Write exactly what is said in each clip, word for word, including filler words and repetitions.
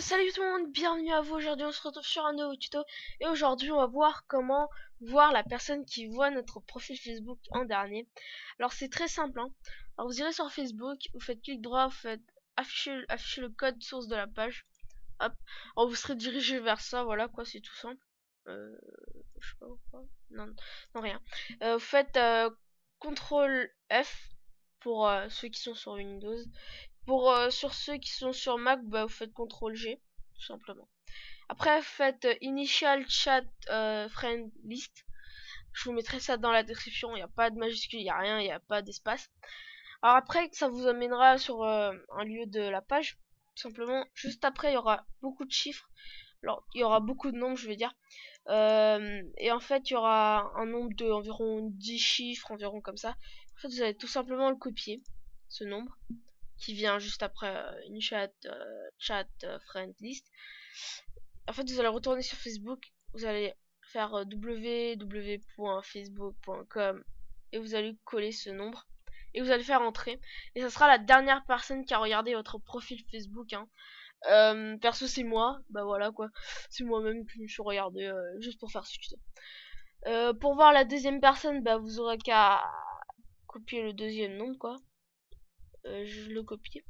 salut tout le monde, bienvenue à vous. Aujourd'hui on se retrouve sur un nouveau tuto et aujourd'hui on va voir comment voir la personne qui voit notre profil Facebook en dernier. Alors c'est très simple hein. Alors vous irez sur Facebook, vous faites clic droit, vous faites afficher, afficher le code source de la page. Hop, alors vous serez dirigé vers ça, voilà quoi, c'est tout simple. Euh, je sais pas pourquoi. Non, non rien. Euh, vous faites euh, contrôle F pour euh, ceux qui sont sur Windows. Pour euh, sur ceux qui sont sur Mac, bah, vous faites contrôle G, tout simplement. Après, vous faites euh, Initial Chat euh, Friend List. Je vous mettrai ça dans la description. Il n'y a pas de majuscule, il n'y a rien, il n'y a pas d'espace. Alors après, ça vous amènera sur euh, un lieu de la page. Tout simplement, juste après, il y aura beaucoup de chiffres. Alors, il y aura beaucoup de nombres, je vais dire. Euh, et en fait, il y aura un nombre de environ dix chiffres, environ comme ça. En fait, vous allez tout simplement le copier, ce nombre qui vient juste après euh, une chat euh, chat euh, friend list. En fait, vous allez retourner sur Facebook, vous allez faire euh, w w w point facebook point com et vous allez coller ce nombre et vous allez faire entrer et ça sera la dernière personne qui a regardé votre profil Facebook hein. Euh, perso c'est moi, bah voilà quoi, c'est moi-même que je me suis regardé euh, juste pour faire ce tuto. Euh, pour voir la deuxième personne, bah vous aurez qu'à copier le deuxième nombre quoi. Euh, je le copie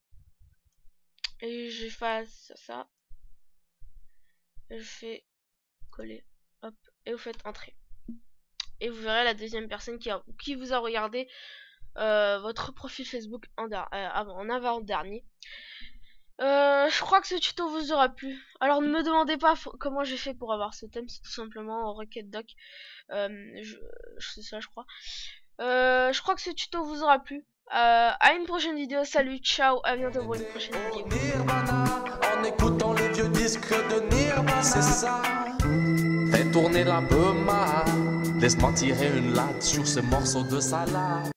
et j'efface ça, je fais coller, hop, et vous faites entrer et vous verrez la deuxième personne qui, a, qui vous a regardé euh, votre profil Facebook en, euh, avant, en avant dernier. Euh, je crois que ce tuto vous aura plu. Alors ne me demandez pas comment j'ai fait pour avoir ce thème, c'est tout simplement Rocket Doc. Euh, je, c'est ça je crois. Euh, je crois que ce tuto vous aura plu. Euh, à une prochaine vidéo, salut, ciao, à bientôt pour une prochaine vidéo. Nirvana, en écoutant les vieux disques de Nirvana, c'est ça. Fais tourner la bema, laisse-moi tirer une latte sur ce morceau de salade.